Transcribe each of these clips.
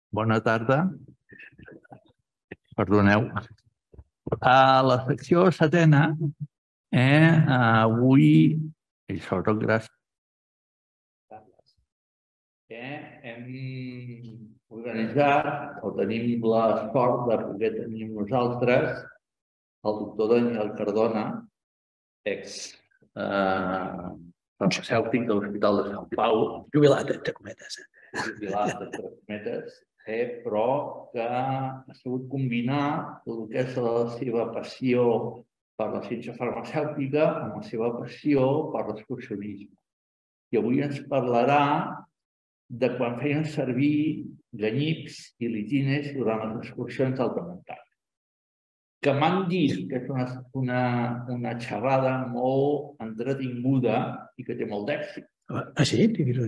Bona tarda. Perdoneu. A la secció setena, avui, i sobretot gràcies, hem organitzat, o tenim la sort de poder tenir amb nosaltres el doctor Daniel Cardona, farmacèutic de l'Hospital de Sant Pau. Jubilat, entre cometes. Jubilat, entre cometes, però que ha sabut combinar tot el que és la seva passió per la ciència farmacèutica amb la seva passió per l'excursionisme. I avui ens parlarà de quan feien servir ganyips i litines durant les excursions d'alta muntanya. Que m'han dit que és una xerrada molt entretinguda i que té molt d'èxit. Ah, sí?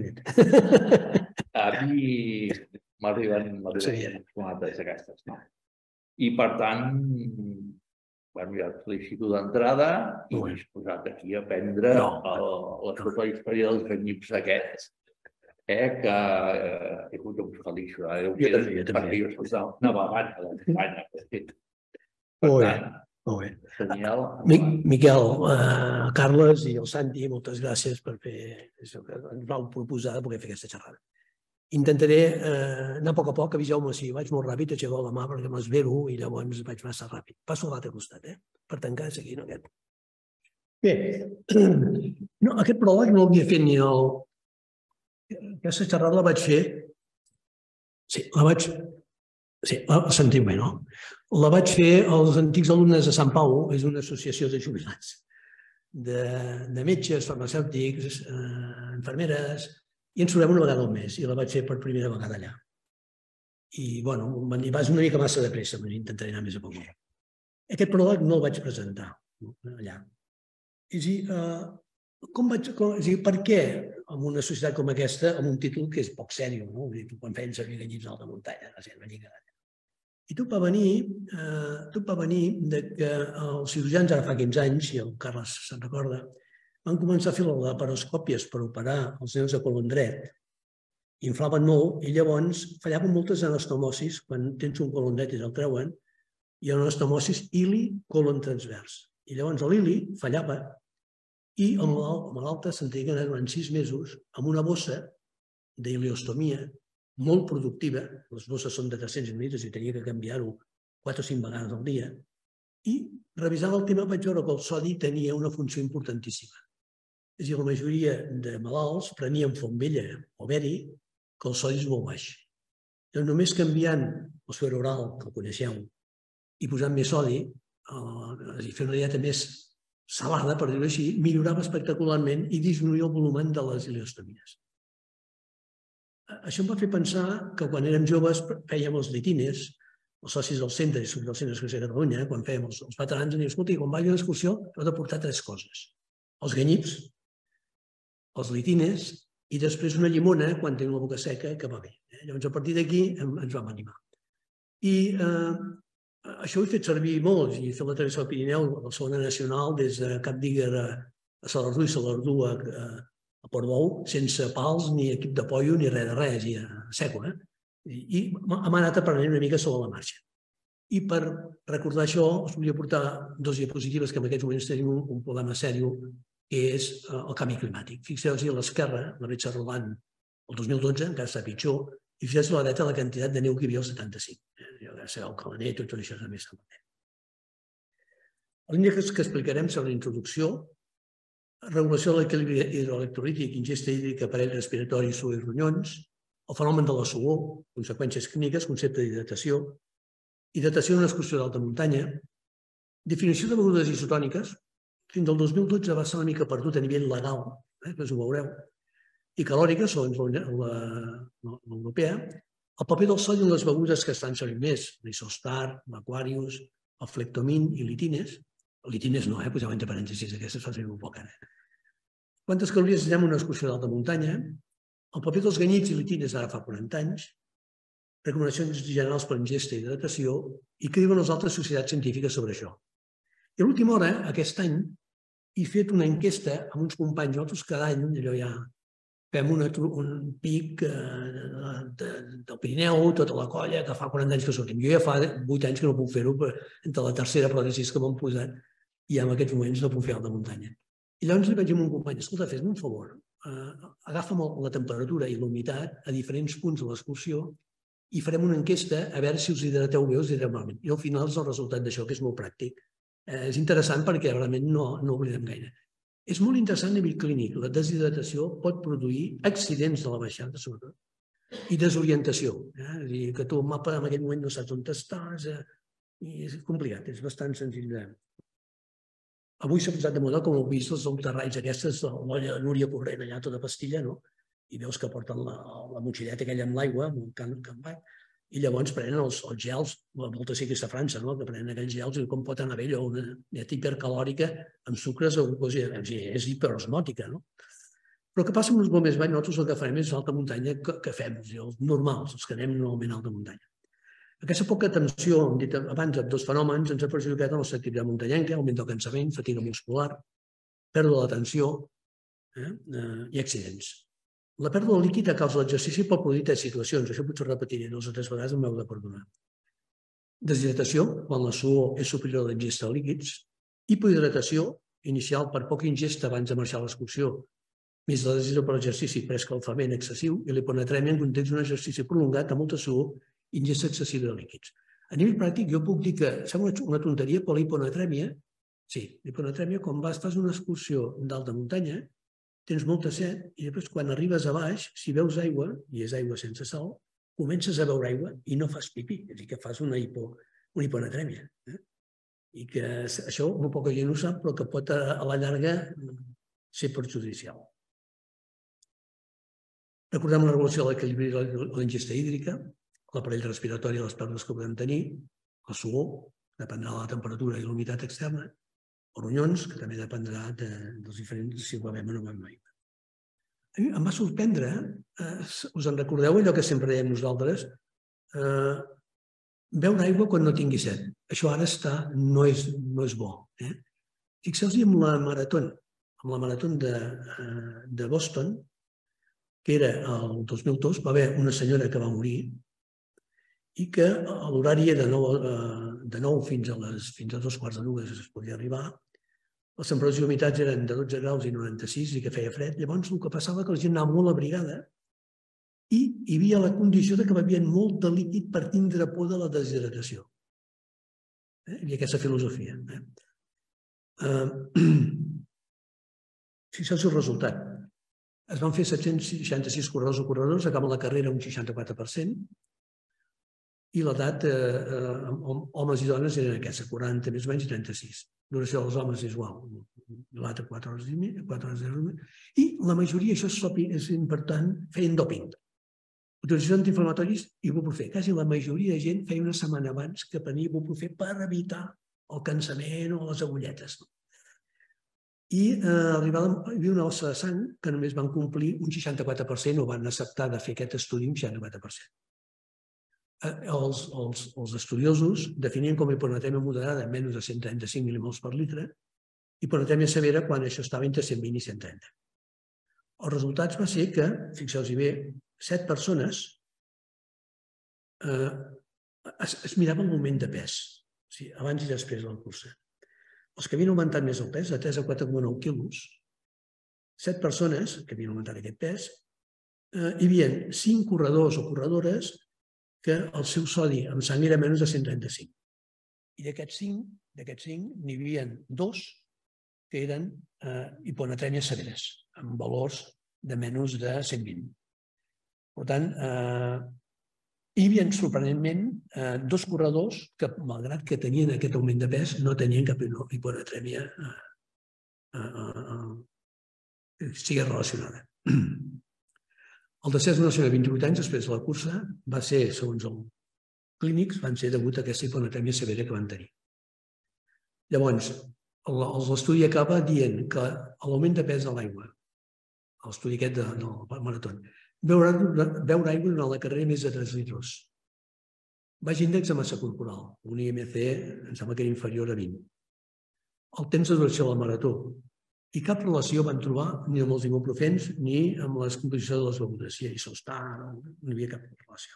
A mi m'arriben tomates aquestes, no? I, per tant, ja et felicito d'entrada i disposat aquí a aprendre la tota la història dels ganyips aquests, que he hagut de buscar l'Ixo. Perquè jo soc una vegada a l'Espanya. Per tant, Daniel... Miquel, Carles i el Santi, moltes gràcies per fer això que ens vau proposar de poder fer aquesta xerrada. Intentaré anar a poc, aviseu-me si vaig molt ràpid, aixecau la mà perquè m'esvero i llavors vaig massa ràpid. Passo a l'altre costat, per tancar seguint aquest. Bé, aquest pròleg no l'havia fet ni el... Aquesta xerrada la vaig fer... Sí, la vaig... Sí, sentiu bé, no? La vaig fer als antics alumnes de Sant Pau, és una associació de jubilats, de metges, farmacèutics, infermeres, i ens trobem una vegada al mes, i la vaig fer per primera vegada allà. I, bueno, em van dir, vas una mica massa de pressa, intentaré anar més a poc. Aquest pròleg no el vaig presentar allà. És a dir, per què en una societat com aquesta, amb un títol que és poc sèrio, no? Quan feien servir ganyips d'alta muntanya, i tot va venir que els cirurgians, ara fa 15 anys, i el Carles se'n recorda, van començar a fer les laparoscòpies per operar els nens de colon dret, inflaven molt i llavors fallaven moltes anastomosis quan tens un colon dret i te'l treuen, i anastomosis ili-colon transvers. I llavors l'ili fallava i el malalt se'n tenia que anar durant 6 mesos amb una bossa d'ileostomia molt productiva, les bosses són de 300 mil·litres i tenia que canviar-ho 4 o 5 vegades al dia, i revisant el tema vaig veure que el sodi tenia una funció importantíssima. És a dir, la majoria de malalts prenien font vella o beri, que el sodi és molt baix. Doncs només canviant el suero oral, que el coneixeu, i posant més sodi, és a dir, fer una dieta més salada, per dir-ho així, millorava espectacularment i disminuïa el volum de les ileostomies. Això em va fer pensar que quan érem joves fèiem els litines, els socis del centre i dels centres de Catalunya, quan fèiem els veterans, ens diuen, escolta, quan vagi a una excursió heu de portar 3 coses. Els ganyips, els litines i després una llimona quan tenim la boca seca, que va bé. Llavors, a partir d'aquí ens vam animar. I això ho he fet servir molt, i he fet la travessa del Pirineu, a la zona nacional, des de Capdiguer a Salardú i Salardú a Portbou, sense pals, ni equip d'apoio, ni res de res, i a seco. I hem anat aprenent una mica sobre la marxa. I per recordar això, us volia portar 2 diapositives que en aquests moments tenim un problema seriós, que és el canvi climàtic. Fixeu-vos a l'esquerra, la bretxa rodant el 2012, encara està pitjor, i fixeu-vos a la dreta la quantitat de neu que hi havia al 75. Ja sabeu, el calaner, tot això també està molt bé. Els índexs que explicarem sobre la introducció, regulació de l'equilibri hidroelectrolític, ingesta hídrica, aparell respiratori, suor i ronyons, el fenomen de la suor, conseqüències clíniques, concepte d'hidratació, hidratació en una excursió d'alta muntanya, definició de begudes isotòniques, fins al 2012 va ser una mica perdut a nivell legal, que us ho veureu, i calòriques, segons l'europea, el paper del sodi en les begudes que estan servint més, l'Isostar, l'Aquarius, el Flectomin i litines. Litines no, poseu entre parèntesis, aquestes fa servir un poc ara. Quantes calories anem a una excursió d'alta muntanya? El paper dels ganyips i litines ara fa 40 anys, recomanacions generals per ingesta i hidratació, i què diuen les altres societats científiques sobre això. I a l'última hora, aquest any, he fet una enquesta amb uns companys, nosaltres cada any, allò ja fem un pic del Pirineu, tota la colla, que fa 40 anys que sortim. Jo ja fa 8 anys que no puc fer-ho, entre la tercera pròtesi que m'han posat, i en aquests moments no puc fer alta muntanya. I llavors li vaig dir a un company, escolta, fes-me un favor, agafa'm la temperatura i la humitat a diferents punts de l'excursió i farem una enquesta a veure si us hidrateu bé o us hidrateu malament. I al final és el resultat d'això, que és molt pràctic. És interessant perquè realment no oblidem gaire. És molt interessant a nivell clínic. La deshidratació pot produir accidents de la baixada, sobretot, i desorientació. És a dir, que tu al mapa en aquell moment no saps on estàs, i és complicat, és bastant senzill. Avui s'ha posat de moda, com heu vist, els ultrarraids aquestes, l'olla de Núria corrent allà tota pastilla, no? I veus que porten la motxilleta aquella amb l'aigua, amb un camp, i llavors prenen els gels, molta sí que és a França, no? Que prenen aquells gels i com pot anar bé allò, una dieta hipercalòrica amb sucres o glucosa, és hiperosmòtica, no? Però què passa amb els bombers baix? Nosaltres el que farem és alta muntanya que fem, els normals, els que anem normalment a alta muntanya. Aquesta poca atenció, hem dit abans, a dos fenòmens ens ha perjudicat en la activitat muntanyenca, augment del cansament, fatiga muscular, pèrdua de l'atenció i accidents. La pèrdua de líquid a causa de l'exercici pot produir tres situacions, això potser ho repetiré 2 o 3 vegades, m'heu de perdonar. Deshidratació, quan la suor és superior a l'ingesta de líquids, hipohidratació, inicial per poca ingesta abans de marxar a l'excursió, més la decisió per l'exercici per escalfament excessiu, i l'hiponatrèmia en context d'un exercici prolongat amb molta suor i ingesta excessiva de líquids. A nivell pràctic, jo puc dir que sembla una tonteria, però l'hiponatrèmia, sí, l'hiponatrèmia, quan fas una excursió d'alta muntanya, tens molta set i després quan arribes a baix, si veus aigua, i és aigua sense sal, comences a beure aigua i no fas pipí, és a dir, que fas una hiponatrèmia. I que això molt poca gent ho sap, però que pot a la llarga ser perjudicial. Recordem la regulació de l'equilibri de l'ingesta hídrica, l'aparell respiratori i les pèrdues que podem tenir, la suor, dependrà de la temperatura i la humitat externa, els ronyons, que també dependrà dels diferents si ho bevem o no bevem aigua. Em va sorprendre, us en recordeu allò que sempre dèiem nosaltres, beure aigua quan no tingui set. Això ara no és bo. Fixeu-vos amb la marató de Boston, que era el 2002, va haver una senyora que va morir i que l'horari era de 9 fins a 2:15 es podia arribar. Les temperatures i humitats eren de 12 graus i 96 i que feia fred. Llavors el que passava que la gent anava molt abrigada i hi havia la condició que bevien molt de líquid per tindre por de la deshidratació. Hi havia aquesta filosofia. Fixeu-vos el resultat. Es van fer 766 corredors o corredors, acaben la carrera un 64%, i l'edat, homes i dones, eren aquesta, 40 més o menys i 36. Duració dels homes és igual, l'altre 4 hores i mitja, 4 hores i mitja. I la majoria, això és important, feien doping. Utilització d'antiinflamatoris i ibuprofè. Quasi la majoria de gent feia una setmana abans que prenia ibuprofè per evitar el cansament o les agulletes. I hi havia una alça de sang que només van complir un 64% o van acceptar de fer aquest estudi un 64%. Els estudiosos definien com a hiponatrèmia moderada menys de 135 mil·límols per litre i hiponatrèmia severa quan això estava entre 120 i 130. Els resultats va ser que, fixeu-vos bé, 7 persones es miraven l'augment de pes, abans i després de la cursa. Els que havien augmentat més el pes, de 3 a 4,9 quilos, 7 persones que havien augmentat aquest pes, hi havia 5 corredors o corredores que el seu sodi en sang era menys de 135. I d'aquests 5 n'hi havia 2 que eren hiponatrèmies severes, amb valors de menys de 120. Per tant, hi havia, sorprenentment, 2 corredors que, malgrat que tenien aquest augment de pes, no tenien cap hiponatrèmia que sigui relacionada. El descens d'una senyora de 28 anys després de la cursa va ser, segons els clínics, van ser degut a aquesta hiponatrèmia severa que van tenir. Llavors, l'estudi acaba dient que l'augment de pes de l'aigua, l'estudi aquest del marató, beure aigua durant la carrera més de 3 litres. Baix índex de massa corporal, un IMC em sembla que era inferior a 20. El temps de duració de la marató, I cap relació van trobar ni amb els ibuprofens ni amb les composicions de les begudes. Si això està, no hi havia cap relació.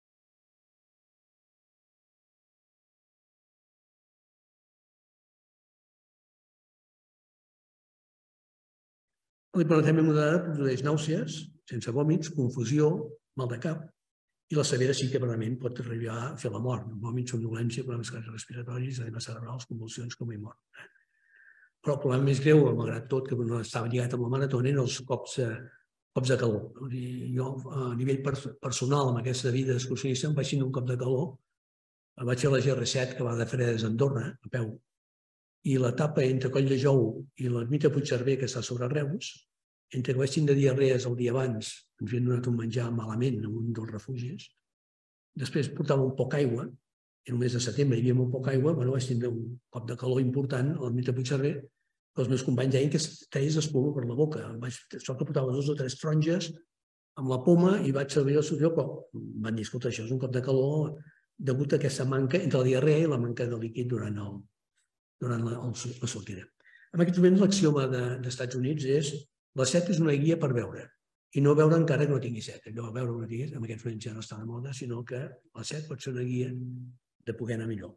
L'hiperglicèmia moderada produeix nàusees, sense vòmits, confusió, mal de cap, i la severa sí que realment pot arribar a fer la mort. Vòmits, somnolència, problemes respiratoris, edemes cerebrals, convulsions, com i mort. Però el problema més greu, malgrat tot, que no estava lligat amb la maratona, eren els cops de calor. Jo, a nivell personal, amb aquesta vida excursionista, em vaig tenir un cop de calor. Vaig fer la GR7, que va de Fredes a Andorra, a peu, i l'etapa entre Coll de Jou i l'ermita Puigcerver, que està sobre Reus, entre que vaig tindre diarrees el dia abans, ens havien donat un menjar malament en un dels refugis, després portava un poc aigua, en el mes de setembre hi havia molt poca aigua, vaig tindre un cop de calor important a l'ermita Puigcerver, que els meus companys deien que treies espuma per la boca. Sort que portava 2 o 3 taronges amb la poma i vaig servir el succió, però van dir, escolta, això és un cop de calor degut a aquesta manca entre la diarrea i la manca de líquid durant la sortida. En aquest moment, l'axioma dels Estats Units és la set és una guia per beure i no beure encara que no tingui set. Allò de beure una guia, en aquests moments ja no està de moda, sinó que la set pot ser una guia de poder anar millor.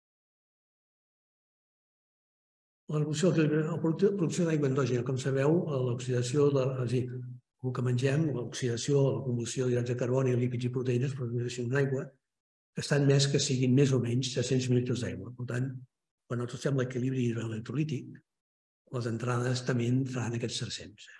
La producció d'aigua endògena, com sabeu, l'oxidació, el que mengem, l'oxidació, la combustió d'hidrats de carboni, lípids i proteïnes produeixen una aigua que estan més que siguin més o menys 600 mil·litres d'aigua. Per tant, quan nosaltres fem l'equilibri hidroelectrolític, les entrades també entraran aquests 300.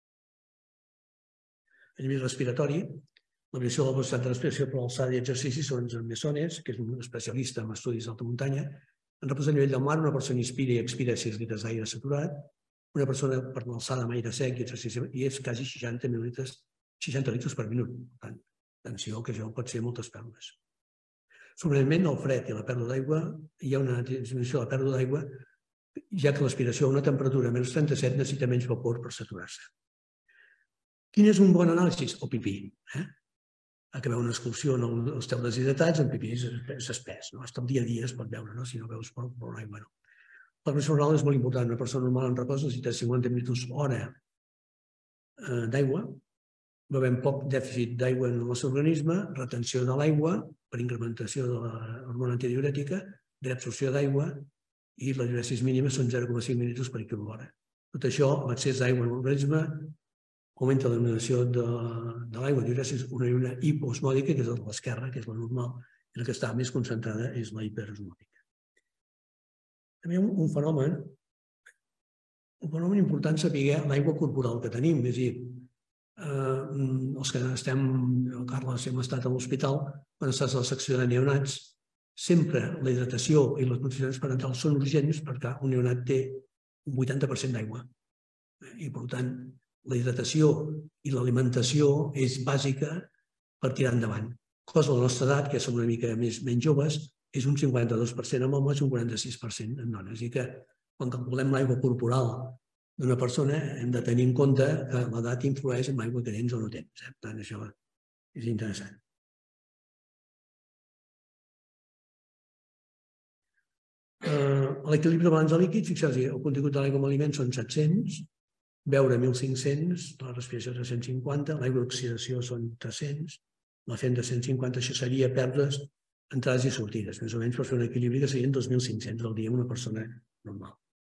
A nivell respiratori, la variació de la velocitat de respiració per l'alçada i exercici són en Messones, que és un especialista en estudis d'alta muntanya. En reposa a nivell del mar, una persona inspira i expira 6 litres d'aire saturat, una persona per l'alçada amb aire sec i exercici i és quasi 60 litres per minut. Per tant, atenció, que això pot ser moltes pèrdues. Sobretot, el fred i la pèrdua d'aigua, hi ha una disminució de la pèrdua d'aigua, ja que l'aspiració a una temperatura menys 37 necessita menys vapor per saturar-se. Quin és un bon anàlisi? El pipí. Acabeu una excursió on esteu deshidratats, el pipí és espès. Hasta el dia a dia es pot veure, si no veus per l'aigua. La pressió oral és molt important. Una persona normal en repòs necessita 50 minuts hora d'aigua, bevem poc dèficit d'aigua en el nostre organisme, retenció de l'aigua per incrementació de l'hormona antidiurètica, reabsorció d'aigua i les diuresis mínimes són 0,5 mil·litres per quilòhora. Tot això, l'excés d'aigua en l'organisme augmenta l'eliminació de l'aigua, diuresis, una lluna hipoosmòdica, que és la de l'esquerra, que és la normal, i la que està més concentrada és la hiperosmòdica. També un fenomen important saber l'aigua corporal que tenim, és a dir, els que estem, Carles, hem estat a l'hospital, quan estàs a la secció de neonats, sempre la hidratació i les nutricions parentals són urgents perquè un neonat té un 80% d'aigua. I, per tant, la hidratació i l'alimentació és bàsica per tirar endavant. Cosa de la nostra edat, que som una mica menys joves, és un 52% en homes i un 46% en dones. I que quan calculem l'aigua corporal d'una persona hem de tenir en compte que l'edat influeix en l'aigua que tens o no tens. Per tant, això és interessant. L'equilibri de balanç de líquids, fixeu-vos, el contingut de l'aigua amb aliments són 700, beure 1.500, la respiració 350, l'aigua d'oxidació són 300, la fem de 150, això seria pèrdues, entrades i sortides, més o menys per fer un equilibri que serien 2.500 al dia amb una persona normal.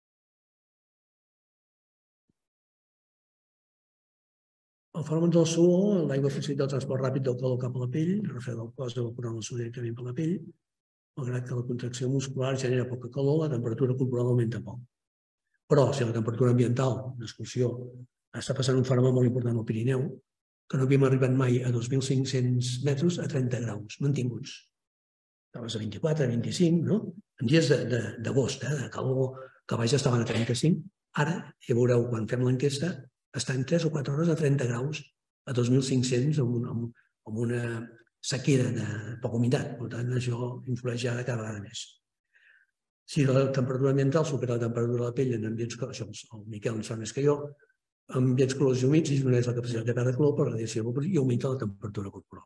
El fenomen del suor, l'aigua facilita el transport ràpid del calor cap a la pell, el refred del cos evaporant el suor directament per la pell, malgrat que la contracció muscular genera poca calor, la temperatura corporal augmenta poc. Però si la temperatura ambiental d'excursió està passant un fenomen molt important al Pirineu, que no havíem arribat mai a 2.500 metres a 30 graus, mantinguts. Estaves a 24, a 25, no? En dies d'agost, de calor, que a baix estaven a 35. Ara, ja veureu, quan fem l'enquesta, estan 3 o 4 hores a 30 graus a 2.500 amb una sequera de poca humitat. Per tant, això influeix ja cada vegada més. Si la temperatura ambiental supera la temperatura de la pell en ambients, això el Miquel en sap més que jo, en ambients calorosos i humits disminueix la capacitat de perdre calor per radiació i augmenta la temperatura corporal.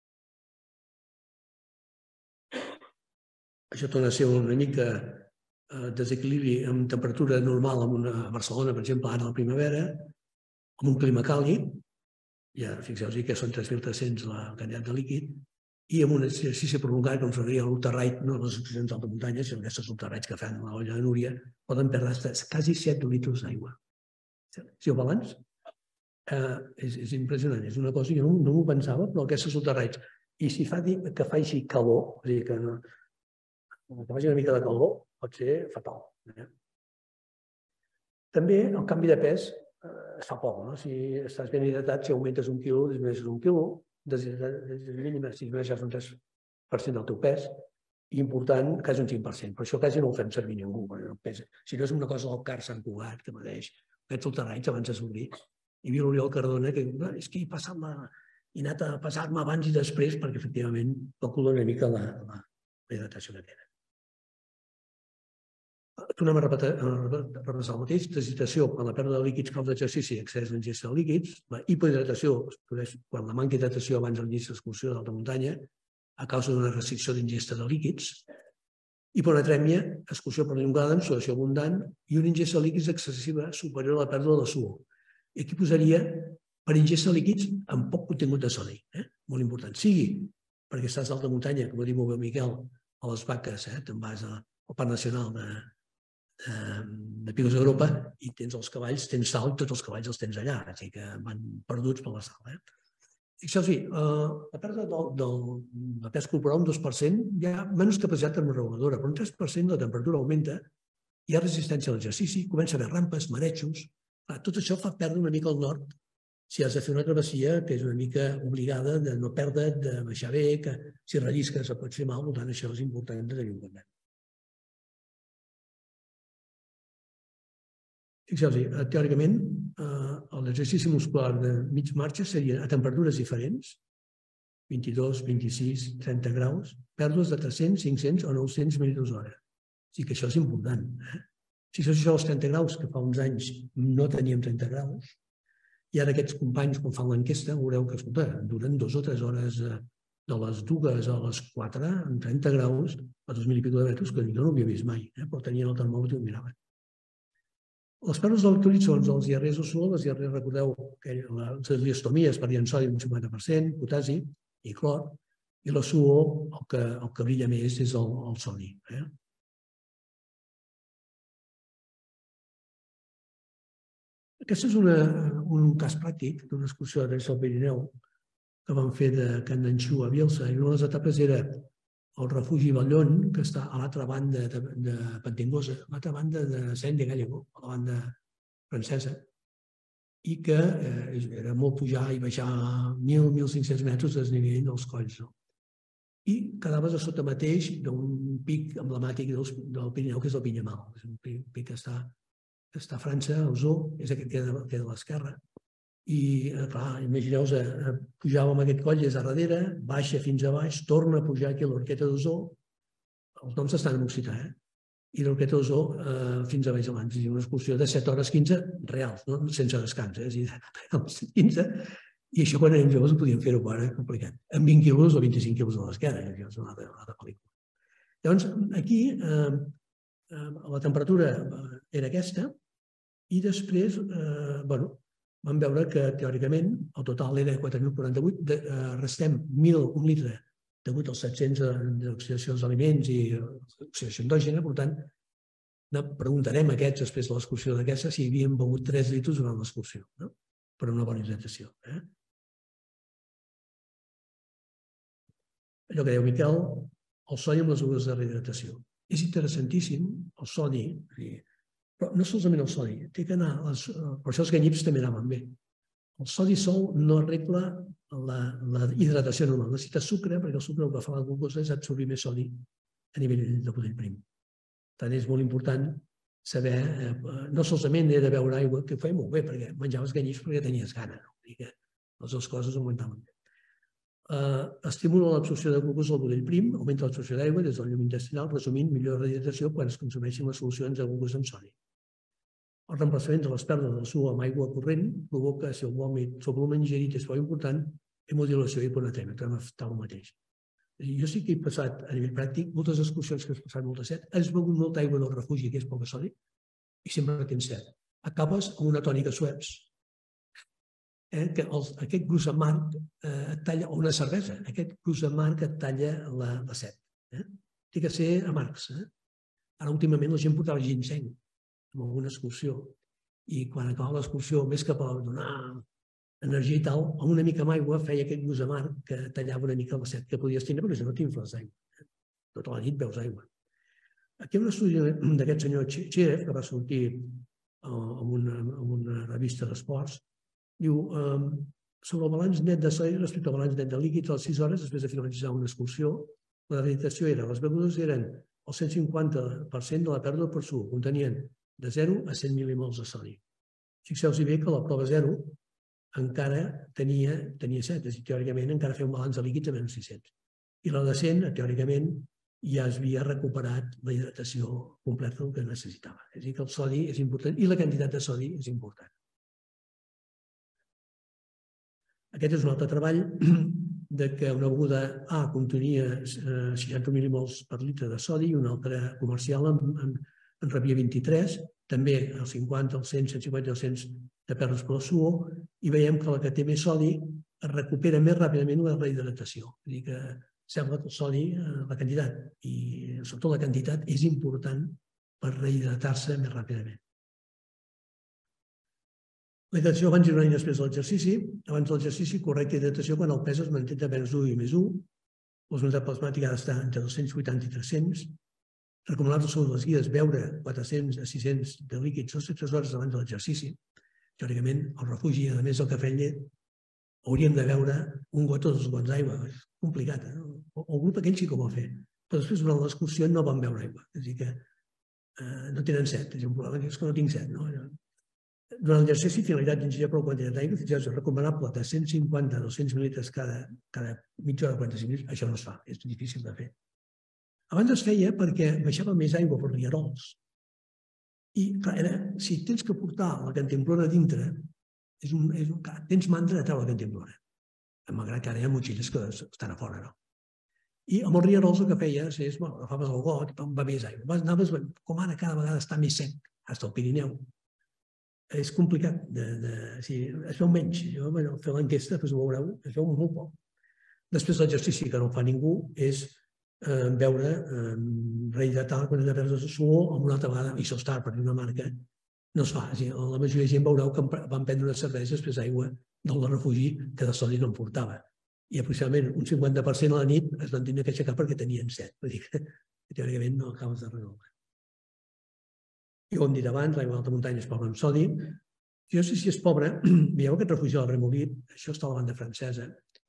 Això torna a ser una mica desequilibri amb temperatura normal a Barcelona, per exemple, ara a la primavera, amb un clima càlid, ja fixeu-vos que són 3.300 la quantitat de líquid, i amb un exercici prolongat, com seria l'ultrarraig, no les excursions d'alta muntanya, sinó aquests ultrarraigs que fan a l'olla de Núria, poden perdre quasi 7 litres d'aigua. Si ho balanç, és impressionant, és una cosa que no m'ho pensava, però aquests ultrarraigs, i si fa que faci calor, és a dir, que faci una mica de calor, pot ser fatal. També el canvi de pes es fa poc, no? Si estàs ben hidratat, si augmentes 1 quilo, disminueixes 1 quilo, mínima, si disminueixes un 3% del teu pes, i important, quasi un 5%. Per això quasi no ho fem servir ningú. Si no és una cosa del Car Sant Cugat, que mateix, aquests ultrarraigs abans de sortir, hi havia l'Oriol Cardona, que és que he anat a passar-me abans i després, perquè efectivament calcula una mica la hidratació que tenen. Tornem a repassar el mateix. Deshidratació, quan la pèrdua de líquids causa exercici i excés d'ingesta de líquids. La hipohidratació es produeix quan la manca d'hidratació abans de l'inici de l'excursió d'alta muntanya a causa d'una restricció d'ingesta de líquids. Hiponatrèmia, excursió prolongada amb sudoració abundant i una ingesta de líquids excessiva superior a la pèrdua de la suor. I aquí posaria per ingesta de líquids amb poc contingut de sodi. Molt important. Sigui perquè estàs d'alta muntanya, com ho diu el Miquel, a les Vaques, te'n vas al Parc Nacional de Picos d'Europa i tens els cavalls, tens sal i tots els cavalls els tens allà, així que van perduts per la sal. Això sí, la pèrdua del pes corporal un 2%, hi ha menys capacitat termoreguladora, però un 3% la temperatura augmenta, hi ha resistència a l'exercici, comença a haver rampes, marejos, tot això fa perdre una mica el nord si has de fer una travessia que és una mica obligada de no perdre, de baixar bé, que si rellisques et pot fer mal, per tant això és important de tenir en compte. Fixeu-vos, teòricament, l'exercici muscular de mig marxa seria a temperatures diferents, 22, 26, 30 graus, pèrdues de 300, 500 o 900 mil·lilitres hora. O sigui que això és important. Fixeu-vos això als 30 graus, que fa uns anys no teníem 30 graus, i ara aquests companys, quan fan l'enquesta, veureu que, escolta, duren 2 o 3 hores de les 2 a les 4, amb 30 graus, a 2.000 i pico de metres, que jo no havia vist mai, però tenien el termòmetre i ho miraven. Les pèrdues d'electròlits segons els diarrees o suor, les diarrees, recordeu que les diastomies perdien sodi un 50%, potasi i clor, i la suor el que brilla més és el sodi. Aquest és un cas pràctic d'una excursió de al Pirineu que vam fer de Can d'Anxú a Bielsa, i una de les etapes era el refugi Ballón, que està a l'altra banda de Pantingosa, a l'altra banda de Sant de Gallego, a la banda francesa, i que era molt pujar i baixar 1.000-1.500 metres de desnivell dels colls. I quedaves a sota mateix d'un pic emblemàtic del Pirineu, que és el Pinyamal. És un pic que està a França, a Osó, és aquest que queda a l'esquerra. I, clar, imagineu-vos, pujàvem aquest coll des de darrere, baixa fins a baix, torna a pujar aquí a l'Horqueta d'Osó, els noms estan en occità, i l'Horqueta d'Osó fins a baix abans. És una excursió de 7 hores 15 reals, sense descans, és a dir, 15, i això quan érem joves ho podíem fer-ho, però era complicat. Amb 20 quilos o 25 quilos a l'esquerra, això és una altra pel·lícula. Llavors, aquí la temperatura era aquesta, i després, bueno, vam veure que, teòricament, el total era 4.048, restem 1.001 litre degut als 700 d'oxidació dels aliments i oxidació endògena, per tant, preguntarem a aquests, després de l'excursió d'aquesta, si havien begut 3 litres durant l'excursió, per una bona hidratació. Allò que deia Miquel, el sodi amb les begudes de rehidratació. És interessantíssim, el sodi, però no solament el sodi, té que anar, per això els ganyips també anaven bé. El sodi sol no arregla la hidratació normal, necessita sucre, perquè el sucre el que fa la glucosa és absorbir més sodi a nivell de budell prim. Per tant, és molt important saber, no solament he de beure aigua, que ho feia molt bé, perquè menjaves ganyips perquè tenies gana, i que les dues coses augmentaven bé. Estimula l'absorció de glucosa al budell prim, augmenta l'absorció d'aigua des del llum intestinal, resumint, millor hidratació quan es consumeixen les solucions de glucosa amb sodi. El reemplaçament de les pèrdues del suor amb aigua corrent provoca, si el volumen ingerit és prou important, hemodilació i hiponatrèmia, trobem el mateix. Jo sí que he passat, a nivell pràctic, moltes excursions que has passat molt de set, has begut molta aigua del refugi, que és poca sodi, i sempre tens set. Acabes amb una tònica Sueps, que aquest gust amarg et talla, o una cervesa, aquest gust amarg et talla la set. Té que ser amargs. Ara, últimament, la gent portava ginseng en alguna excursió, i quan acabava l'excursió, més que per donar energia i tal, amb una mica amb aigua feia aquest gust amarg que tallava una mica la set que podies tenir, perquè si no t'infles d'aigua. Tota la nit veus aigua. Aquí hi ha un estudi d'aquest senyor Cherev, que va sortir en una revista d'esports, diu, sobre el balanç net de sodi respecte al balanç net de líquids a les 6 hores després de finalitzar una excursió, la hidratació era, les begudes eren el 150% de la pèrdua per suc, contenien de 0 a 100 mil·límols de sodi. Fixeu-vos bé que la prova 0 encara tenia 7, és a dir, teòricament encara feia un balanç de líquids a menys 600. I la de 100, teòricament, ja es havia recuperat la hidratació completa que necessitava. És a dir, que el sodi és important i la quantitat de sodi és important. Aquest és un altre treball de que una beguda A contenia 60 mil·límols per litre de sodi i una altra comercial en rebia 23, també el 50, el 100, 150 i el 100 de pèrdues per la suor, i veiem que la que té més sodi es recupera més ràpidament la rehidratació. És a dir, que sembla que el sodi, la quantitat, i sobretot la quantitat, és important per rehidratar-se més ràpidament. La hidratació abans i durant i després de l'exercici. Abans de l'exercici, correcta hidratació quan el pes es manté entre menys 1 i més 1. L'osmolitat plasmàtica ha d'estar entre 280 i 300. Recomanar-nos sobre les guies beure 400 a 600 de líquids 2 o 3 hores abans de l'exercici. Teòricament, al refugi, a més del cafè amb llet, hauríem de beure un got o 2 gots d'aigua. És complicat, el grup aquell sí que ho va fer. Però després, durant l'excursió, no van beure aigua. És a dir, que no tenen set. És un problema que és que no tinc set. Durant l'exercici, finalitat d'ingerir prou quantitat d'aigua, és recomanable de 150 a 200 mil·litres cada mitja hora, 45 minuts. Això no es fa, és difícil de fer. Abans es feia perquè baixava més aigua per rierols. I, clar, si tens que portar la cantimplora dintre, tens mandra de treure la cantimplora. Malgrat que ara hi ha motxilles que estan a fora, no? I amb els rierols el que feies és, agafaves el got i va més aigua. Anaves, com ara cada vegada està més sec, fins al Pirineu. És complicat, es veu menys. Jo, fer l'enquesta, després ho veureu, es veu molt poc. Després l'exercici que no fa ningú és veure, rehidratar quan de perdre de suor amb una altra vegada, i Isostar, per dir una marca, no es fa. La majoria de gent veureu que van prendre una cervesa després d'aigua del refugi que de sodi no en portava. I aproximadament un 50% a la nit es van tenir que aixecar perquè tenien set. Vull dir que teòricament no acabes de resoldre. I com hem dit abans, l'aigua d'alta muntanya és pobra en sodi. Jo no sé si és pobra, veieu aquest refugi del Remolit, això està a la banda francesa,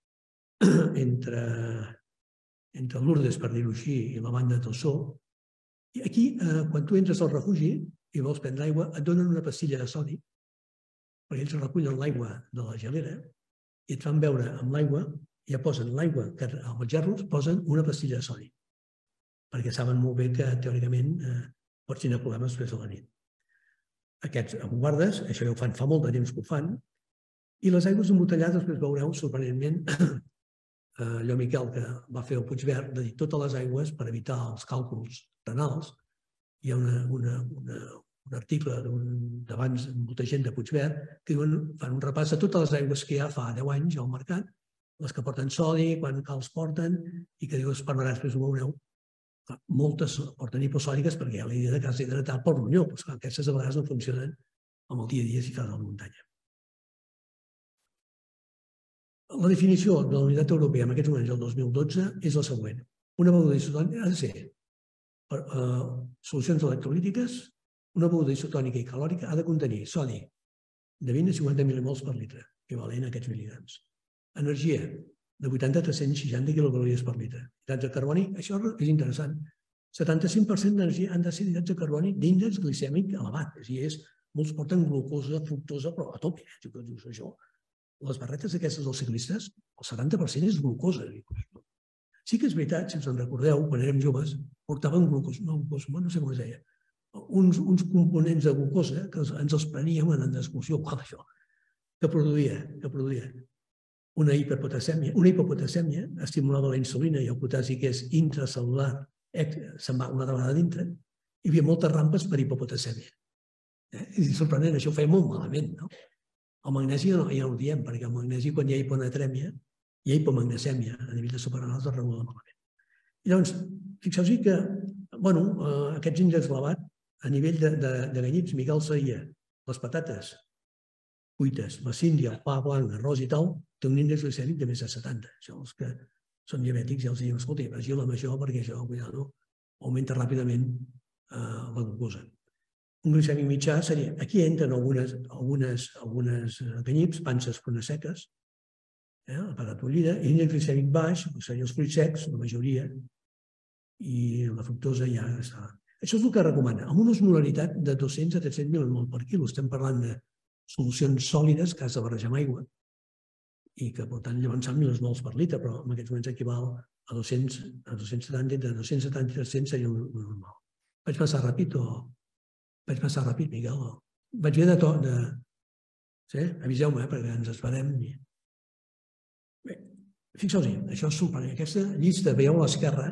entre Lourdes, per dir-ho així, i la banda de Tossó. I aquí, quan tu entres al refugi i vols prendre aigua, et donen una pastilla de sodi, perquè ells recullen l'aigua de la gelera i et fan beure amb l'aigua, i ja posen l'aigua, que als gerros posen una pastilla de sodi, perquè saben molt bé que, teòricament, pots tenir problemes després de la nit. Aquests ho guardes, això ja ho fan fa molt de temps que ho fan, i les aigües embotellades, després veureu, sorprenentment, allò Miquel que va fer el Puigverd, de dir totes les aigües per evitar els càlculs renals. Hi ha un article d'abans molta gent de Puigverd que fan un repàs de totes les aigües que hi ha fa 10 anys al mercat, les que porten sodi, quan els porten, i que diu, esperarà, després ho veureu, moltes porten hiposòdiques perquè hi ha la idea que has d'hidratar pel ronyó, però aquestes a vegades no funcionen amb el dia a dia si fas a la muntanya. La definició de la Unitat Europea en aquests moments del 2012 és la següent. Una beguda isotònica ha de ser solucions electrolítiques, una beguda isotònica i calòrica ha de contenir sodi de 20 a 50 mil·límols per litre, equivalent a aquests mil·ligrams. Energia de 80 a 360 quilocalories per litre. Hidrats de carboni, això és interessant. 75% d'energia han de ser hidrats de carboni d'índex glicèmic elevat. És a dir, molts porten glucosa, fructosa, però a tope. Això. Les barretes aquestes dels ciclistes, el 70% és glucosa. Sí que és veritat, si us en recordeu, quan érem joves, portaven glucosa, no sé com es deia, uns components de glucosa que ens els preníem en l'excursió, que produïa. una hipopotasèmia estimulava la insulina i el potassi que és intracel·lular, se'n va una altra vegada dintre, hi havia moltes rampes per hipopotasèmia. És sorprenent, això ho feia molt malament, no? El magnesi ja no ho diem, perquè el magnesi, quan hi ha hiponatrèmia, hi ha hipomagnesèmia, a nivell de superanals es regula malament. I llavors, fixeu-vos que, aquests índexs elevats, a nivell de ganyips, Miquel Saia, les patates cuites, la síndia, el pa blanc, arròs i tal, té un índex glicèmic de més de 70. Això els que són diabètics ja els diem, escolta, vigila amb això perquè això, cuidado, augmenta ràpidament la glucosa. Un glicèmic mitjà seria, aquí entren algunes ganyips, panses prunes seques, la patata bullida, i l'índex glicèmic baix serien els fruits secs, la majoria, i la fructosa ja està. Això és el que recomana, amb una osmolaritat de 200 a 300 mil per quilo. Estem parlant de solucions sòlides que has de barrejar amb aigua i que, per tant, llavors són 1.000 mols per litre, però en aquests moments equival a 270, entre 270 i 300 seria el normal. Vaig passar ràpid, Miquel? Vaig bé de to? Sí? Aviseu-me, perquè ens esperem. Bé, fixeu-vos, això és sorprenent. Aquesta llista, veieu a l'esquerra,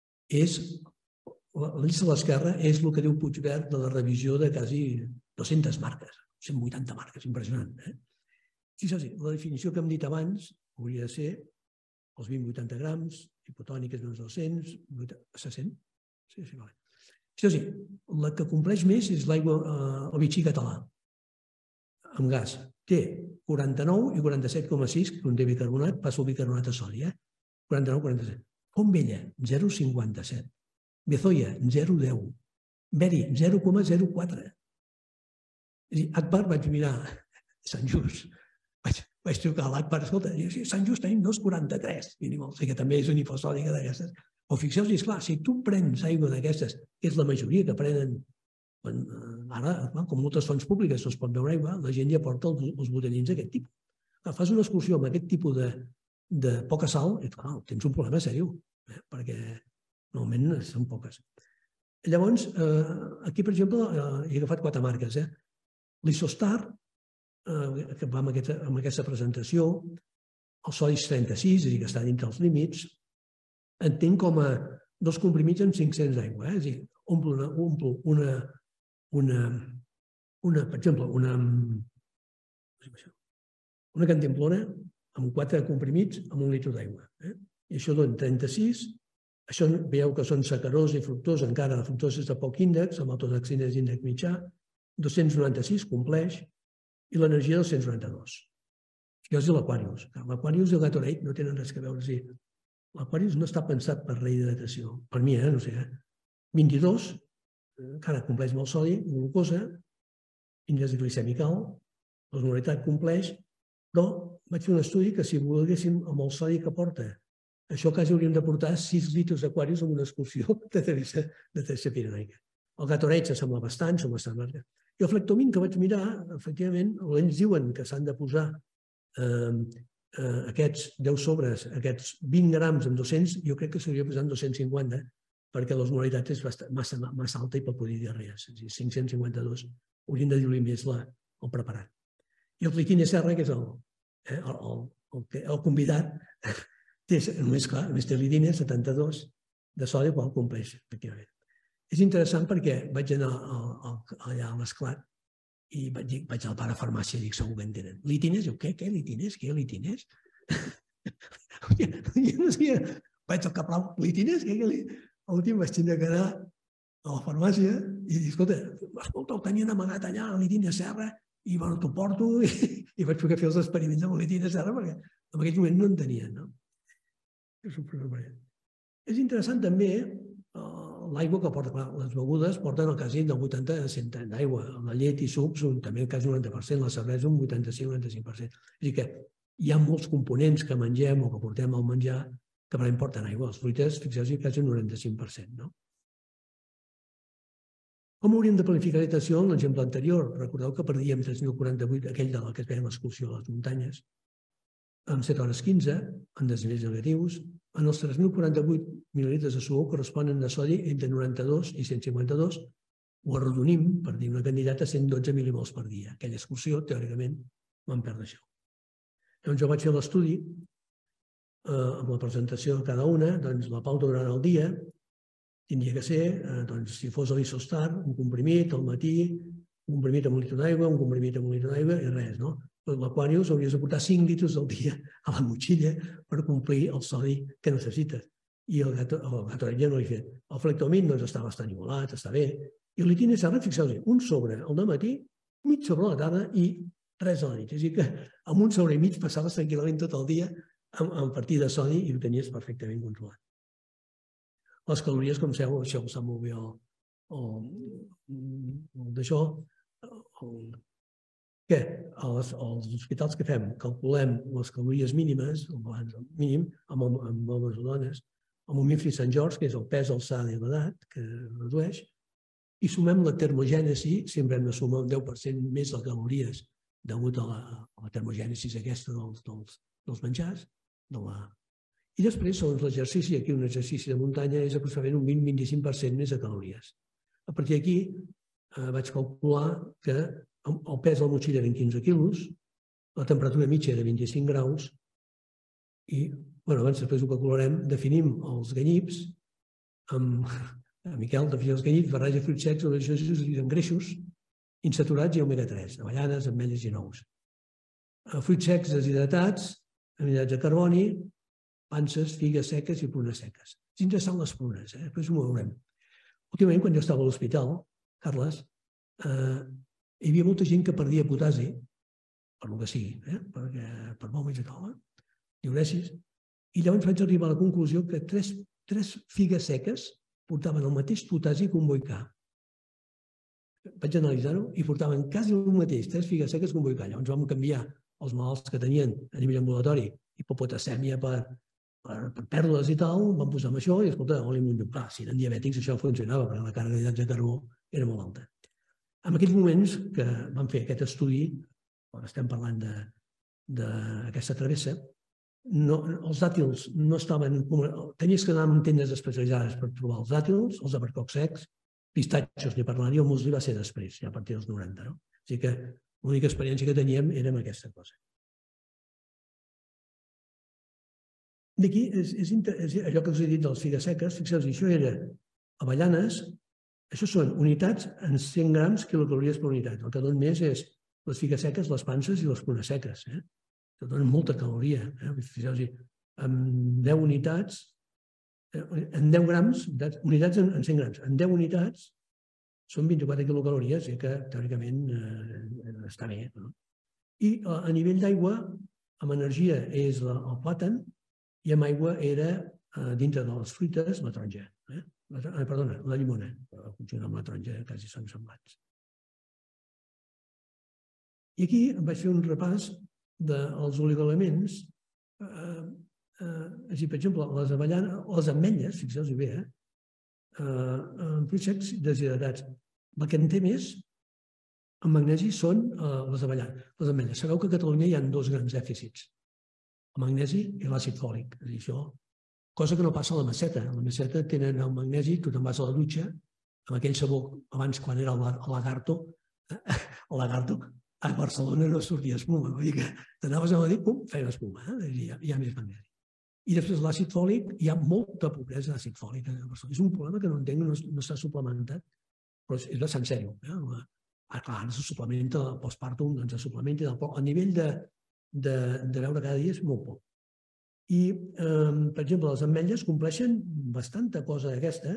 la llista a l'esquerra és el que diu Puigverd de la revisió de quasi 200 marques, 180 marques, impressionant. Fixeu-vos, la definició que hem dit abans hauria de ser els 20-80 grams, hipotòniques menys 200, 60? Sí, vale. Fixeu-vos, la que compleix més és l'aigua, el bitxí català, amb gas. Té 49 i 47,6, que conté bicarbonat, passa el bicarbonat de sodi, 49-47. Fontbella, 0,57. Bezoia, 0,10. Beri, 0,04. És a dir, Akbar vaig mirar Sant Just. Vaig trucar a l'Akbar, escolta, Sant Just tenim 2,43. O sigui que també és una hiposòdica d'aquestes. O fixeu-vos, esclar, si tu prens aigua d'aquestes, que és la majoria que prenen, ara, com moltes fonts públiques no es pot beure aigua, la gent ja porta els botellins d'aquest tipus. Fas una excursió amb aquest tipus de poca sal, i clar, tens un problema seriós, perquè normalment són poques. Llavors, aquí, per exemple, he agafat 4 marques. L'Isostar, que va amb aquesta presentació, el sodi 36, és a dir, que està dintre els límits, entenc com a 2 comprimits amb 500 d'aigua. És a dir, omplo per exemple, una cantimplora amb 4 comprimits amb 1 litre d'aigua. I això dona 36. Això veieu que són sacarosa i fructosa, encara la fructosa és de poc índex, amb autotoxina és índex mitjà, 296 compleix, i l'energia 292. Això és l'Aquarius. L'Aquarius i el Gatorade no tenen res a veure. L'Aquarius no està pensat per rehidratació. Per mi, no sé. 22, encara compleix amb el sodi, glucosa, índex glicèmic alt, l'osmolaritat compleix, però vaig fer un estudi que si volguéssim amb el sodi que porta, això quasi hauríem de portar 6 litres d'Aquarius en una excursió de travessa pirenaica. El Gatorade s'assembla bastant, són bastant marques. I el Flectomin, que vaig mirar, efectivament, ells diuen que s'han de posar aquests 10 sobres, aquests 20 grams amb 200, jo crec que s'hauria de posar en 250, perquè l'osmolaritat és massa alta i pot poder diarrea. És a dir, 552. Haurien de diluir més el preparat. I el Licine Serra, que és el convidat, només té lidina, 72 de sodi, qual compleix, efectivament. És interessant perquè vaig anar allà a l'Esclat i vaig al parafarmàcia i dic, segur que en tenen. Litines? Diu, què? Litines? Què litines? Jo no sabia. Vaig al Caplau, litines? A l'últim vaig tindre que anar a la farmàcia i dir, escolta, el tenien amagat allà a Licine Serra i bueno, t'ho porto i vaig poder fer els experiments amb Licine Serra perquè en aquell moment no en tenien, no? És interessant també l'aigua que porta. Les begudes porten el quasi del 80 a 100 d'aigua. La llet i sucs, també el quasi 90%, la cervesa un 85-95%. És a dir que hi ha molts components que mengem o que portem al menjar que realment porten aigua. Les fruites, fixeu-vos, quasi un 95%, no? Com hauríem de planificar l'hidratació en l'exemple anterior? Recordeu que perdíem 3.048, aquell de la que es veia l'excursió a les muntanyes, amb 7 hores 15, en desnivells negatius. En els 3.048 mil·lilitres de suor corresponen de sodi entre 92 i 152, ho arrodonim per dir una quantitat a 112 milimols per dia. Aquella excursió, teòricament, vam perdre això. Llavors jo vaig fer l'estudi amb la presentació de cada una, doncs la pauta durant el dia tindria que ser, si fos l'isostar, un comprimit al matí, un comprimit amb un litre d'aigua, un comprimit amb un litre d'aigua i res, no? L'Aquarius hauries de portar 5 litres al dia a la motxilla per complir el sodi que necessites. I el Gatorade ja no l'he fet. El Flectomid doncs està bastant igualat, està bé. I el Litin SR, fixeu-vos, un sobre al matí, mig sobre la tarda i res a la nit. És a dir que amb un sobre i mig passaves tranquil·lament tot el dia amb partir de sodi i ho tenies perfectament controlat. Les calories, com sabeu, això ho sap molt bé d'això, que als hospitals que fem calculem les calories mínimes, el balanç mínim, amb homes o dones, amb un MIFI Sant George, que és el pes, alçada i l'edat, que redueix, i sumem la termogènesi, sempre hem de sumar un 10% més de calories degut a la termogènesi aquesta dels menjars. I després, segons l'exercici, aquí un exercici de muntanya és aproximadament un 20-25% més de calories. A partir d'aquí vaig calcular que el pes de la motxilla eren 15 quilos, la temperatura mitja era 25 graus i, abans després ho calcularem, definim els ganyips amb Miquel, definim els ganyips, barreja de fruits secs, amb greixos, insaturats i omega-3, avellanes, ametlles i nous. Fruits secs deshidratats, hidrats de carboni, panses, figues seques i prunes seques. És interessant les prunes, després ho veurem. Últimament, quan jo estava a l'hospital, Carles, hi havia molta gent que perdia potasi, per el que sigui, per vòmits i tal, diuresis, i llavors vaig arribar a la conclusió que 3 figues seques portaven el mateix potasi que un boicà. Vaig analitzar-ho i portaven quasi el mateix, 3 figues seques que un boicà. Llavors vam canviar els malalts que tenien a nivell ambulatori, hipopotasèmia per pèrdues i tal, vam posar amb això i, escolta, oli amb un llop. Clar, si eren diabètics això funcionava, perquè la càrrega d'hidrats de carbó era molt alta. En aquells moments que vam fer aquest estudi, quan estem parlant d'aquesta travessa, els dàtils no estaven... Tenies que anar amb tendes especialitzades per trobar els dàtils, els abercocs secs, pistatxos ni parlaria, el musli va ser després, ja a partir dels 90, no? O sigui que l'única experiència que teníem era amb aquesta cosa. D'aquí, allò que us he dit de les figues seques, fixeu-vos, això era avellanes, això són unitats en 100 grams quilocalories per unitat. El que donen més és les figues seques, les panses i les prunes seques. Que donen molta caloria. Fixeu-vos, amb 10 unitats, en 10 grams, unitats en 100 grams, en 10 unitats són 24 quilocalories, i que teòricament està bé. I a nivell d'aigua, amb energia és el plàtan, i amb aigua era, dintre de les fruites, la taronja. Perdona, la llimona. Funciona amb la taronja, quasi són semblants. I aquí vaig fer un repàs dels oligoelements. Per exemple, les ametlles, fixeu-vos bé, fruits secs deshidratats. La que en té més, en magnesi, són les ametlles. Sabeu que a Catalunya hi ha 2 grans dèficits. El magnesi i l'àcid fòlic. És a dir, això, cosa que no passa a la Meseta. A la Meseta tenen el magnesi, tu te'n vas a la dutxa, amb aquell sabó, abans quan era el lagarto, a Barcelona no sortia espuma. Vull dir que t'anaves a Madrid, pum, feia espuma. Hi ha més magnesi. I després l'àcid fòlic, hi ha molta pobresa d'àcid fòlic a Barcelona. És un problema que no entenc, no s'ha suplementat, però és bastant sèrio. Clar, ara se suplementa el postpartum, doncs se suplementa, però a nivell de veure cada dia és molt poc. I, per exemple, les ametlles compleixen bastanta cosa d'aquesta.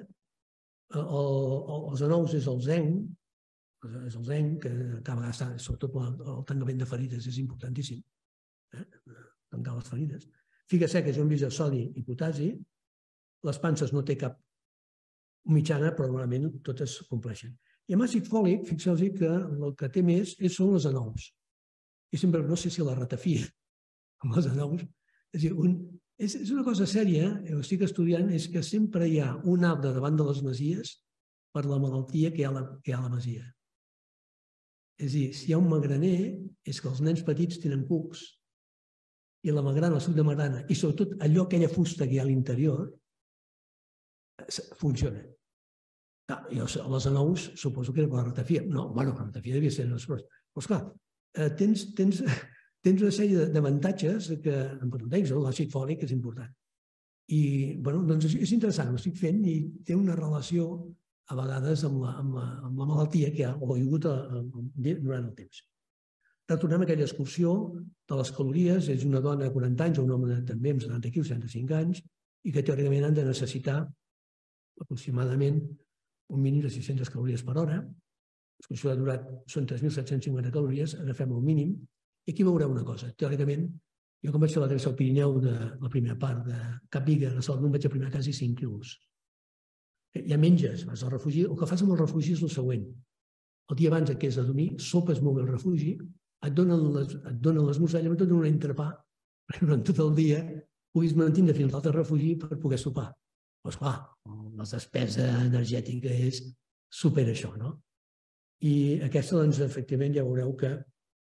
Els anous és el zinc, que cada vegada està, sobretot el tancament de ferides és importantíssim, tancar les ferides. Figues seques, hem vist sodi i potasi, les panses no té cap mitjana, però normalment totes compleixen. I amb àcid fòlic, fixeu-vos que el que té més són les anous. I sempre, no sé si la ratafia amb els anous, és una cosa sèria, ho estic estudiant, és que sempre hi ha un arbre davant de les masies per la malaltia que hi ha a la masia. És a dir, si hi ha un magraner, és que els nens petits tenen cucs i la magrana, el suc de magrana, i sobretot aquella fusta que hi ha a l'interior, funciona. I les anous, suposo que era per la ratafia. No, bueno, la ratafia devia ser... Però esclar, tens tens una sèrie d'avantatges que, l'àcid fòlic és important. I és interessant, ho estic fent i té una relació a vegades amb la malaltia que hi ha o hi ha hagut durant el temps. Retornem a aquella excursió de les calories, és una dona de 40 anys o un home també amb 70 quilos, 75 anys, i que teòricament han de necessitar aproximadament un mínim de 600 calories per hora. L'excursió ha durat, són 3.750 calories, agafem el mínim, i aquí veureu una cosa. Teòricament, jo quan vaig fer la travessa al Pirineu de la primera part de Cap Viga, a Salomó, vaig aprimar quasi 5 quilos. Ja menges, vas al refugi, el que fas amb el refugi és el següent. El dia abans que és a dormir, sopes molt bé el refugi, et donen l'esmorzar, llavors et donen un entrepà, perquè durant tot el dia puguis mantenir fins a l'altre refugi per poder sopar. Doncs clar, la despesa energètica és super això, no? I aquesta, doncs, efectivament, ja veureu que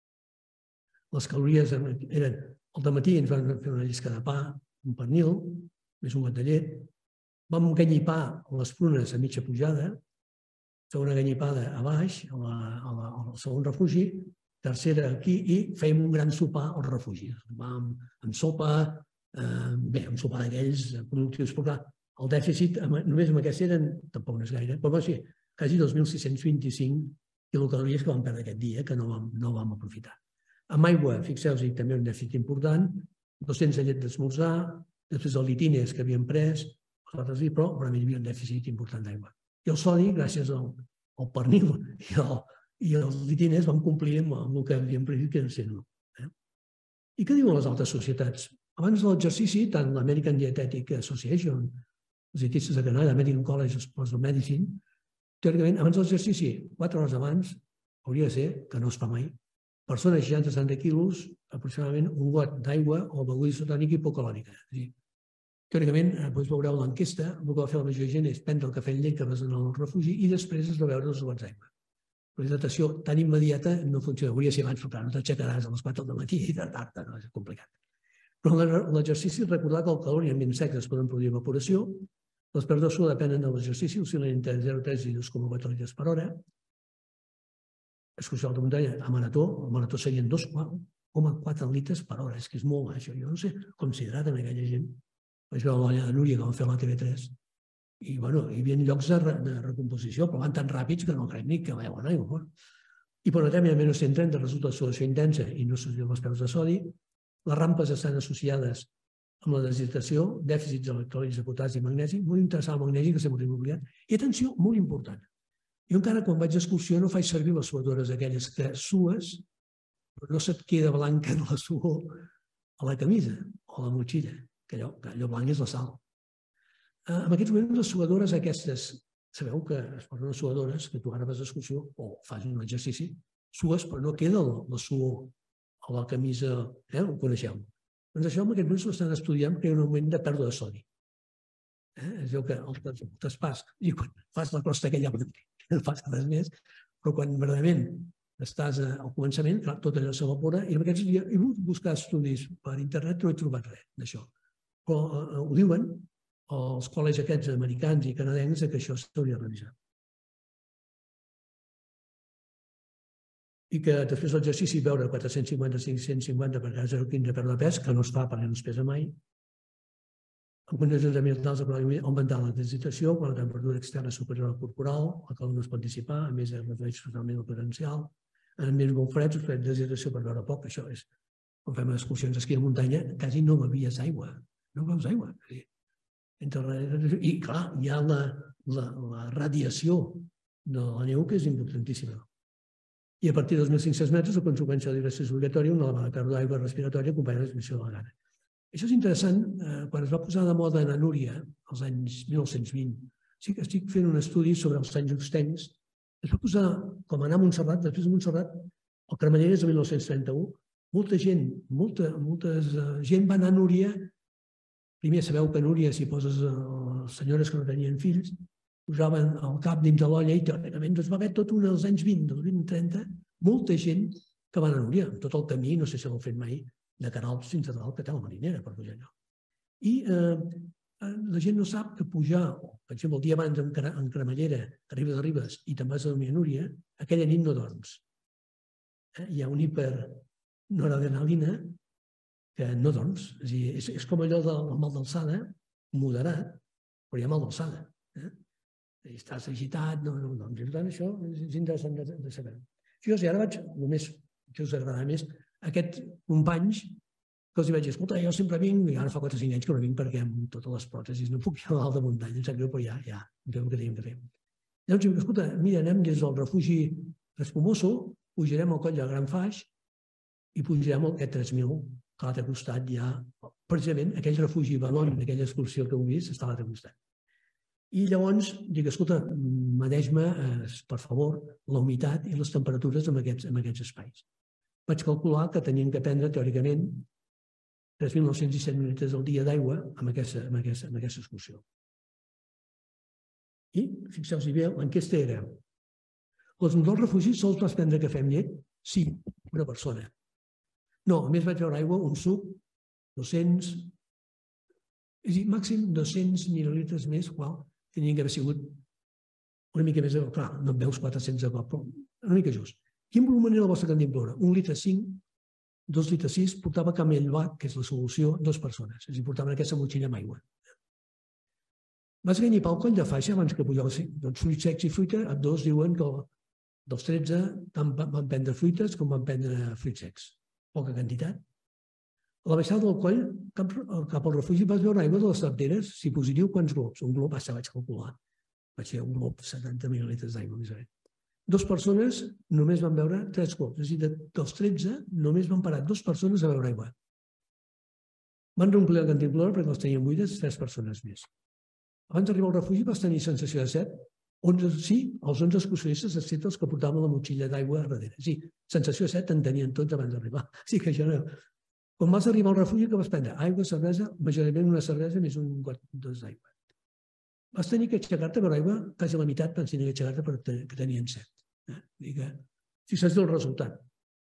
les calories eren... Al dematí ens van fer una llisca de pa, un pernil, més un got de llet. Vam ganyipar les prunes a mitja pujada, fer una ganyipada a baix, al segon refugi, tercera aquí, i fèiem un gran sopar al refugi. Amb sopa, bé, un sopar d'aquells productius, però clar, el dèficit, només amb aquests eren, tampoc no és gaire, però va ser quasi 2.625 quilocalories que vam perdre aquest dia, que no vam aprofitar. Amb aigua, fixeu-vos, també un dèficit important, 200 de llet d'esmorzar, després el litines que havíem pres, però realment hi havia un dèficit important d'aigua. I el sodi, gràcies al pernil i els litines, vam complir amb el que havíem predit que eren 101. I què diuen les altres societats? Abans de l'exercici, tant l'American Dietetic Association, els dietistes de Canadà, l'American College of Medicine, teòricament, abans de l'exercici, 4 hores abans, hauria de ser, que no es fa mai, persones de 60-70 quilos, aproximadament un got d'aigua o beguda isotònica hipocalòrica. Teòricament, veureu l'enquesta, el que va fer la majoria de gent és prendre el cafè en llet que vas anar al refugi i després has de beure els gots d'aigua. La hidratació tan immediata no funciona. Hauria de ser abans, però clar, no t'aixecaràs a les 4 del matí i hidratar-te, no? És complicat. Però l'exercici, recordar que el calor i ambients secs es poden produir evaporació, les pèrdues de suor depenen de l'exercici, oscil·len entre 0,3 i 2,4 litres per hora. Excursió de muntanya a marató, el marató serien 2,4 litres per hora, és que és molt baix. Jo no sé com s'hidraten aquella gent. Vaig veure l'olla de Núria que van fer a la TV3 i, bueno, hi havia llocs de recomposició, però van tan ràpids que no crec ni que veuen aigua. Hiponatrèmia menys 130 resulta de sudoració intensa i no s'usen els peus de sodi. Les rampes estan associades amb la deshidratació, dèficits d'electròlits de potassi i magnesi, molt interessant el magnesi, que sempre l'hem oblidat. I atenció, molt important. Jo encara quan vaig d'excursió no faig servir les suadores aquelles que sues, però no se't queda blanca de la suor a la camisa o a la motxilla, que allò blanc és la sal. En aquests moments les suadores aquestes, sabeu que es posen les suadores, que tu ara vas d'excursió o fas un exercici, sues però no queda la suor a la camisa, ho coneixeu. Doncs això en aquests moments ho estan estudiant perquè hi ha un augment de pèrdua de sodi. Es veu que el traspàs, i quan fas la crosta aquella no fas res més, però quan verdaderament estàs al començament, tot allò s'evapora i en aquests dies he volgut buscar estudis per internet, no he trobat res d'això. Però ho diuen els col·legis aquests americans i canadencs que això s'hauria de revisar. I que després de l'exercici veure 450-550 per cada 0,15 pèrdua de pes, que no es fa perquè no es pesa mai. En condicions ambientals augmentar la deshidratació quan la temperatura externa és superior al corporal, el calor no es pot dissipar, a més es redueix totalment el potencial. En ambients molt freds, es fet deshidratació per beure poc, això és. Quan fem excursions d'esquí de muntanya, quasi no bevies aigua, no beus aigua. I clar, hi ha la radiació de la neu que és importantíssima. I a partir dels 1.500 metres, la conseqüència de l'hidratació és obligatòria, una elevada càrrega d'aigua respiratòria acompanyada de l'exhibició de la gana. Això és interessant, quan es va posar de moda a Núria, als anys 1920, sí que estic fent un estudi sobre els anys justencs, es va posar com anar a Montserrat, després de Montserrat, el Cremalleres de 1931, molta gent va anar a Núria, primer sabeu que a Núria, si poses senyores que no tenien fills, posaven el cap dins de l'olla i teòricament es va haver tot als anys 20, dels 20-30, molta gent que va anar a Núria, amb tot el camí, no sé si l'heu fet mai, de Queralbs fins a dalt, que té la marinera per pujar allò. I la gent no sap que pujar, per exemple, el dia abans en cremallera, a Ribes de Ribes, i te'n vas a dormir a Núria, aquella nit no dorms. Hi ha un noradrenalina que no dorms. És com allò del mal d'alçada, moderat, però hi ha mal d'alçada. Estàs agitat, no dorms. Per tant, això és interessant de saber. I ara vaig, només que us agradarà més, aquests companys que els vaig dir, escolta, jo sempre vinc, i ara fa 4 o 5 anys que no vinc perquè amb totes les pròtesis no puc ir a l'alta muntanya, em sap greu, però ja, fem el que tenim que fer. Llavors dic, escolta, mira, anem des del refugi Espumoso, pujarem al coll del Gran Faix i pujarem al aquest 3.000, que a l'altre costat hi ha, precisament, aquell refugi Balon, aquella excursió que heu vist, està a l'altre costat. I llavors dic, escolta, medeix-me, per favor, la humitat i les temperatures en aquests espais. Vaig calcular que tenien que prendre, teòricament, 3.907 mil·litres al dia d'aigua amb aquesta excursió. I, fixeu-vos bé, l'enquesta era: els del refugi sols vas prendre cafè amb llet? Sí, una persona. No, a més vaig beure aigua, un suc, 200, és a dir, màxim 200 mil·litres més, qual tenien que haver sigut una mica més, clar, no en veus 400 de cop, però una mica just. Quin volum era la vostra cantimplora? 1,5 litres, 2,6 litres, portava Camelback, que és la solució, 2 persones. És a dir, portaven aquesta motxilla amb aigua. Vas ganyar pel coll de faixa abans que pujava fruits secs i fruita. Ambdós diuen que dels 13 tant van prendre fruites com van prendre fruits secs. Poca quantitat. A la baixada del coll, cap al refugi, vas veure aigua de les tarteres. Si positiu, quants globs? Un glob, vaig calcular. Vaig fer un glob, 70 mil·litres d'aigua, més o menys. 2 persones només van beure 3 globs. És a dir, dels 13 només van parar 2 persones a beure aigua. Van reomplir la cantimplora perquè les tenien buides 3 persones més. Abans d'arribar al refugi vas tenir sensació de set. Sí, els 11 excursionistes, excepte els que portaven la motxilla d'aigua a darrere. Sí, sensació de set en tenien tots abans d'arribar. Sí que això no. Quan vas arribar al refugi, que vas prendre? Aigua, cervesa, majoritàriament una cervesa més un quart d'os d'aigua. Vas tenir que aixecar-te a beure aigua, quasi la meitat vas tenir que aixecar-te perquè tenien set. Fixa't el resultat.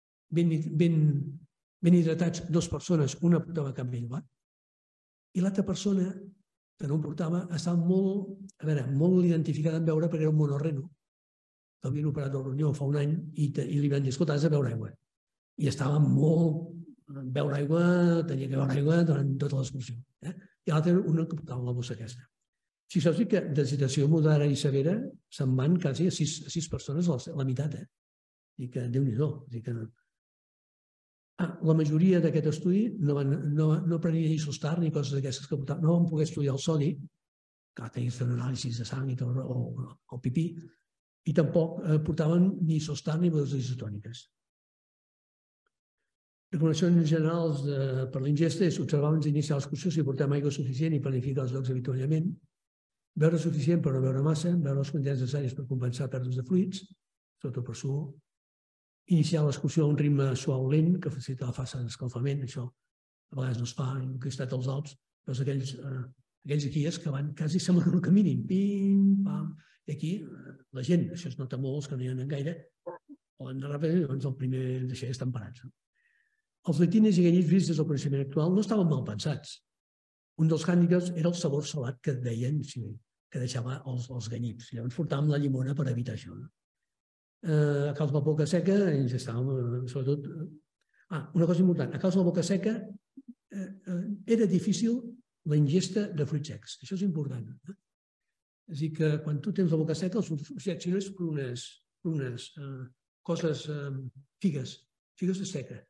Ben hidratats, 2 persones, una portava Camelback, i l'altra persona que no en portava estava molt identificada en beure perquè era un monorreno, que havien operat el ronyó fa un any i li van dir, escolta, has de beure aigua. I estava molt... beure aigua, tenia que beure aigua durant tota l'excursió. I l'altra era una que portava la bossa aquesta. Si saps que de situació moderada i severa se'n van quasi a 6 persones, la meitat, I que Déu-n'hi-do. La majoria d'aquest estudi no prenia isostar ni coses d'aquestes que portaven. No van poder estudiar el sodi, que tenies de fer un anàlisi de sang o pipí, i tampoc portaven ni isostar ni begudes isotòniques. Recomanacions generals per l'ingesta és observar abans d'iniciar l'excursió si portem aigua suficient i planificar els llocs d'avituallament, beure suficient però no beure massa, beure les quantitats necessàries per compensar pèrdues de fluids, sobretot per suor, iniciar l'excursió a un ritme suau lent que facilita la fase d'escalfament, això a vegades no es fa, en costat dels Alps, però aquells guies que van quasi sembla que no caminin, pim, pam, i aquí la gent, això es nota molt, els que no hi anen gaire, poden anar ràpid i llavors el primer d'això estan parats. Els letines i ganyits vistos del coneixement actual no estaven mal pensats. Un dels hàndicaps era el sabor salat que deien que deixava els ganyits. Llavors portàvem la llimona per evitar això. A causa de la boca seca, ens estàvem, sobretot... una cosa important, a causa de la boca seca era difícil la ingesta de fruits secs. Això és important. És a dir, que quan tu tens la boca seca, els fruits secs, si no és per unes coses, figues de seca,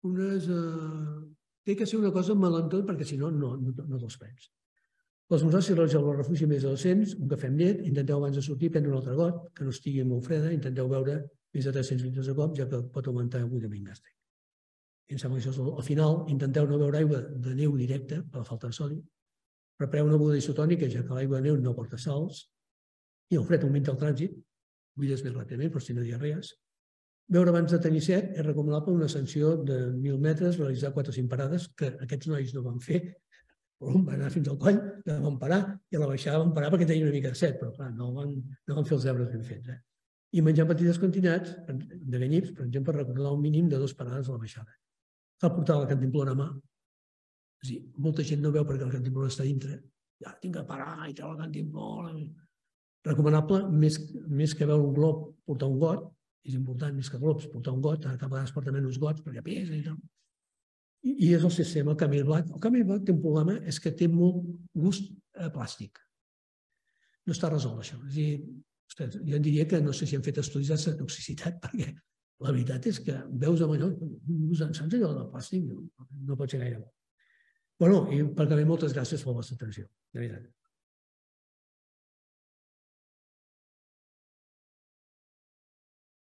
té que ser una cosa melantona perquè si no, no te'ls prens. L'esmorzar si realitzeu el refugi més de 200, un cafè amb llet, intenteu abans de sortir prendre un altre got, que no estigui molt freda, intenteu beure més de 300 litres de cop, ja que pot augmentar el buidament gàstric. Em sembla que això és al final, intenteu no beure aigua de neu directa per la falta de sodi, prepareu una beguda isotònica, ja que l'aigua de neu no porta sals, i el fred augmenta el trànsit, buides més ràpidament, per si no diarrees. Beure abans de tenir set és recomanable una ascensió de 1.000 metres, realitzar 4 o 5 parades, que aquests nois no van fer, van anar fins al coll, van parar, i a la baixada van parar perquè tenien una mica de set, però clar, no van fer els deures ben fets. I menjar petites quantitats de ganyips, per exemple, recordar un mínim de 2 parades a la baixada. Cal portar la cantimplora a mà. És a dir, molta gent no veu perquè la cantimplora està dintre. Ja, tinc que parar i treure la cantimplora. Recomanable, més que veure un glob, portar un got, és important, més que glops, portar un got, cada vegada es porta menys gots perquè pesa i tal. I és el sistema Camel Black. El Camel Black té un problema, és que té molt gust a plàstic. No està resolt això. És a dir, jo diria que no sé si han fet estudis de toxicitat, perquè la veritat és que veus amb allò, saps allò del plàstic? No pot ser gaire bo. Bueno, i per acabar, moltes gràcies per la vostra atenció. De veritat.